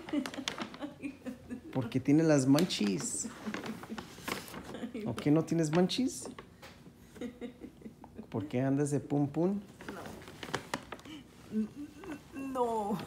Porque tiene las munchies. ¿O qué no tienes munchies? ¿Por qué andas de pum pum? No.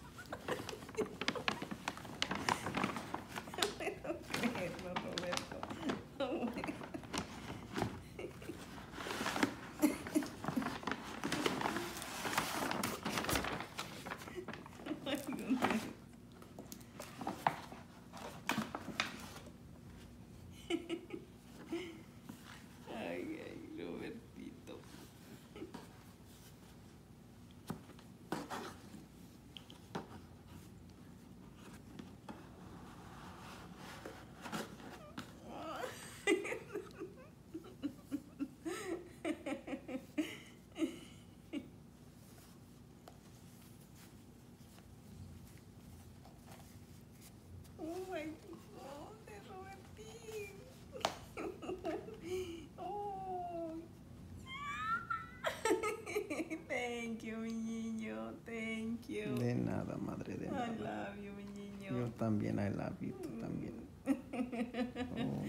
Thank you, mi niño. Thank you. De nada, madre, de nada. I love you, mi niño. Yo también, I love you, tú también. Oh,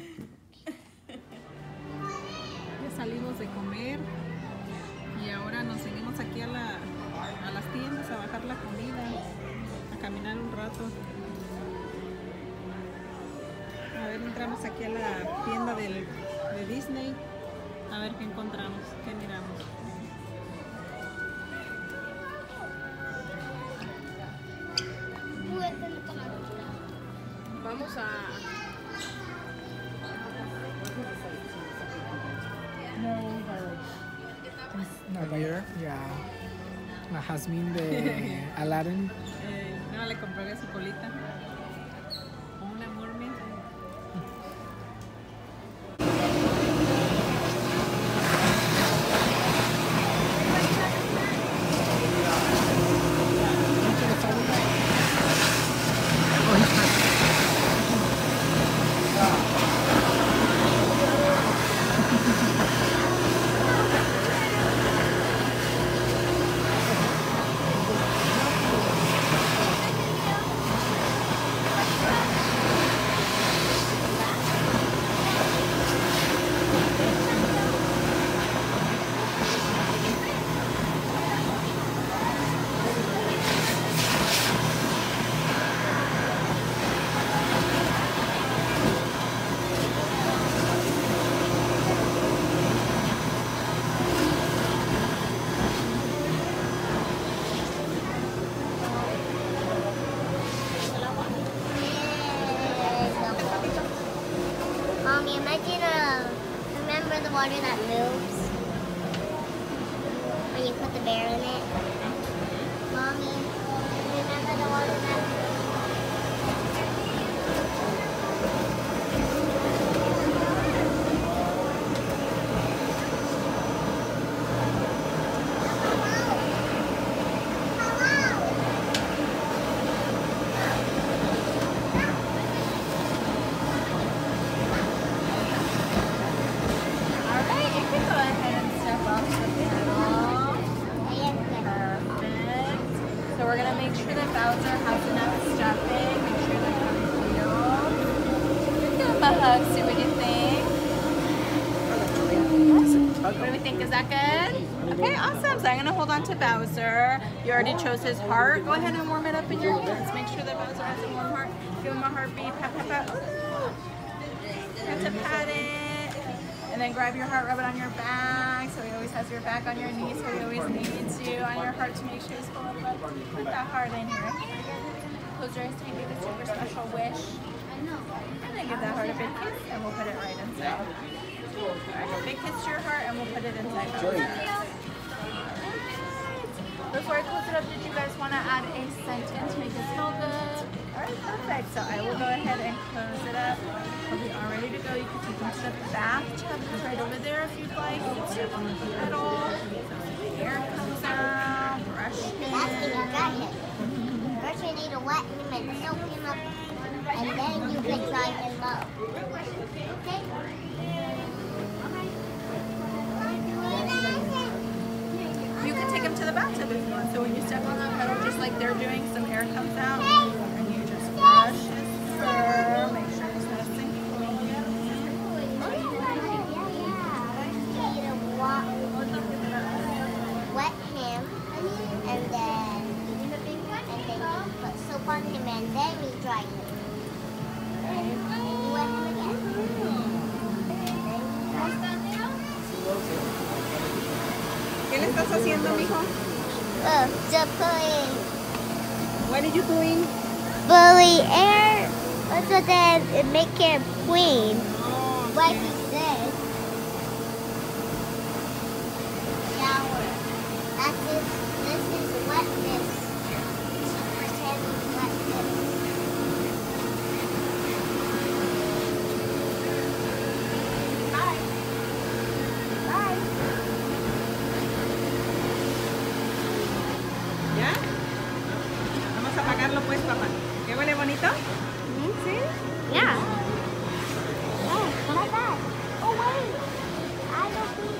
Ya salimos de comer y ahora nos seguimos aquí a las tiendas a bajar la comida, a caminar un rato. A ver, entramos aquí a la tienda de Disney a ver qué encontramos, qué miramos. Vamos a... Ayer, ya. La Jasmine de Aladdin. No, le compraré su colita. Una mermaid. Mommy, remember the water that moves? When you put the bear in it? Mommy, remember the water that moves? So we're gonna make sure that Bowser has enough stuffing. Make sure that comes healed. Give him a hug. See what you think. What do we think? Is that good? Okay, awesome. So I'm gonna hold on to Bowser. You already chose his heart. Go ahead and warm it up in your hands. Make sure that Bowser has a warm heart. Give him a heartbeat. Pat, pat, pat. You have to pat it. And then grab your heart, rub it on your back, so he always has your back on your knees, so he always needs you on your heart to make sure he's full of love. Put that heart in here. Close your eyes to make a super special wish. And then give that heart a big kiss, and we'll put it right inside. Alright, big kiss to your heart, and we'll put it inside. Before I close it up, did you guys want to add a sentence to make it smell good? Alright, perfect. So I will go ahead and close it up. We'll be all ready to go. You can take them to the bathtub. It's right over there if you'd like. You can step on the pedal. Hair comes out. Brush him. Last thing I got him. First you need to wet him and soak him up. And then you can dry him up. Okay? You can take him to the bathtub if you want. So when you step on the pedal, just like they're doing, some hair comes out. And you just and then you dry it. And you wet him again. ¿Qué le estás haciendo, mijo? The pulling. What are you doing? Bully air. Also that it make it clean. Like he said. Shower. That's it. This is wetness. Pretend it's wetness. Bye. Bye. ¿Ya? Vamos a apagarlo pues, papá. ¿Qué huele bonito? ¿Sí? Yeah. Oh, not bad. Oh, wait. I don't think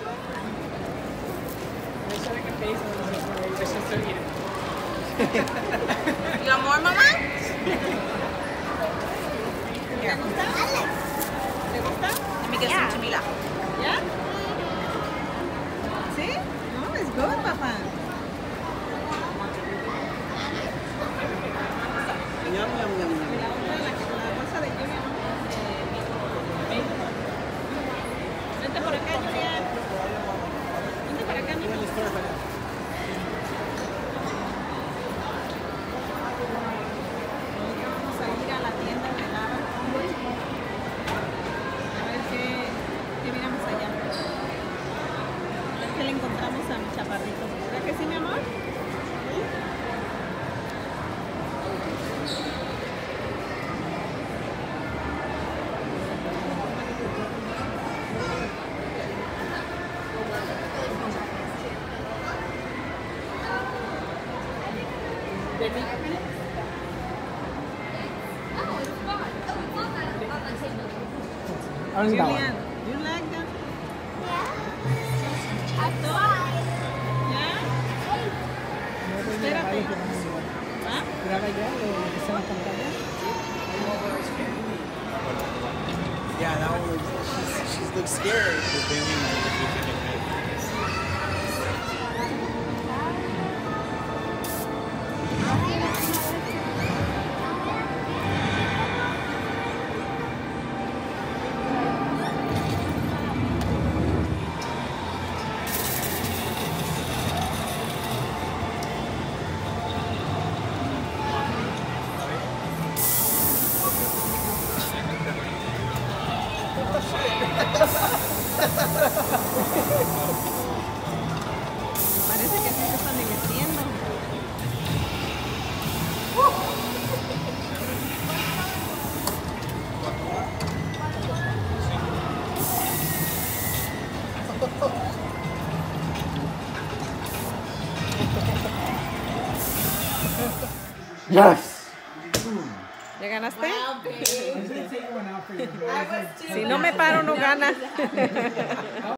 ¿Y amor, mamá? ¿Te gusta? Alex. ¿Te gusta? Let me get Yeah. some chimila. ¿Ya? ¿Sí? No, it's good, papá. Yum, yum, yum, yum. La bolsa de Julian. Vente por acá, Julian. Vente por acá, mijo. Vamos a ir a la tienda de Lava. A ver qué miramos allá. A ver qué le encontramos a mi chaparrito. ¿Verdad que sí, mi amor? Ahora sí, Julian, you like that? Yeah. I tried. Yeah? Espérate. ¿Ah? Graba ya lo que está en la pantalla. Yeah, that one looks, she looks scared. Parece que sí se están divirtiendo. Yes! ¿Ya ganaste? I was gonna take one out for you, bro. Si no me paro, no gana.